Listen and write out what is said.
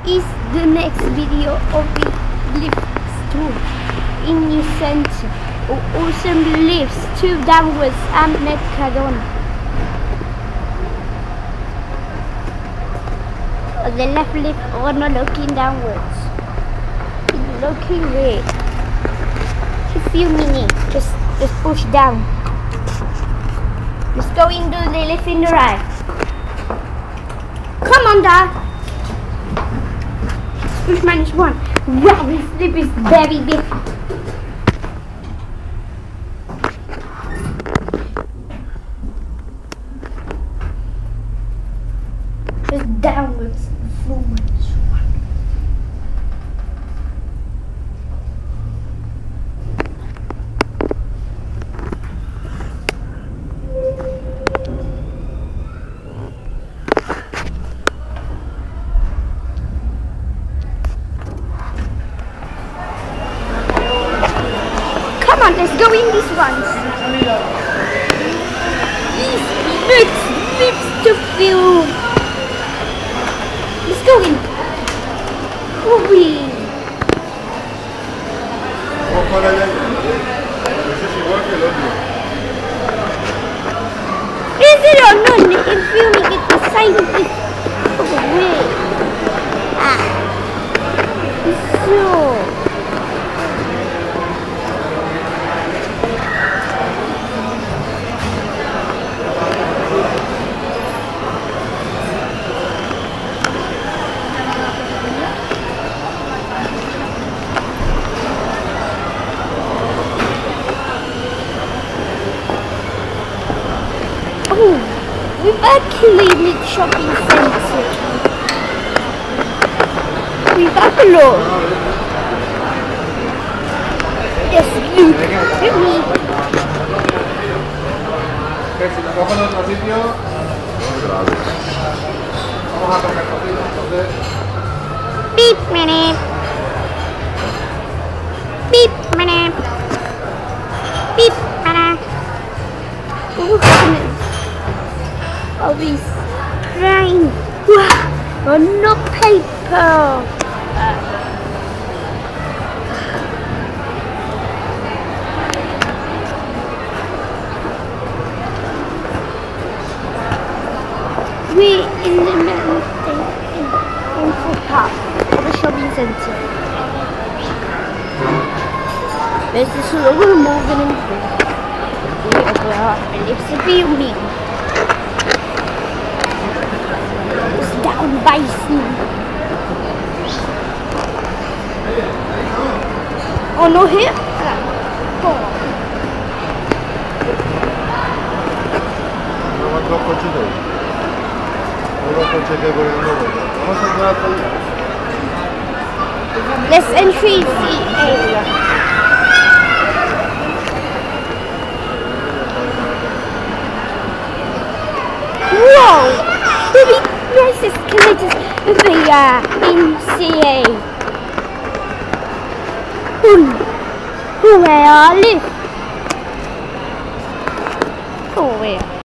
is the next video of the lifts tour in the center. Awesome lifts, 2 downwards and Metcadon. The left lift or not looking downwards. It's looking red. A few minutes, just push down. Let's go into the left in the right. Come on, Dad. Push -1. Wow, this lip is very big. Just downwards, forwards. Come on, let's go in these ones. These lips to feel. Let's go in. Uy. Is it or not? If you make it the same thing. Way. So. We've actually made shopping center. We've uploaded. Yes, look at me. Si te cojo en otro sitio, vamos a coger cositas, entonces. Beep minute. Beep minute. Beep minute. Oh goodness. I'll be trying. Wow, no paper. We're in the middle in footpath of the shopping center. There's this little moving in the it's a building. Down by sea. Oh no, here? Let's entry the area. Whoa! This is connected with the NCA. Where are you? Oh, where?